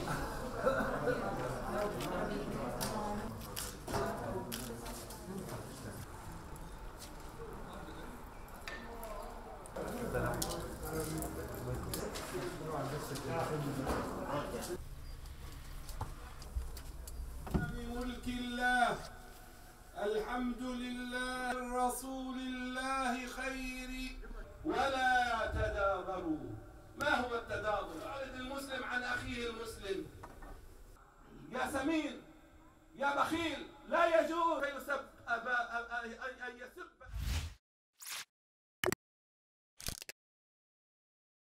بملك الله، الحمد لله، رسول الله خير، ولا تدابروا. ما هو التدابر؟ يعرض المسلم عن أخيه المسلم. يا سمين، يا بخيل، لا يجوز أن يسب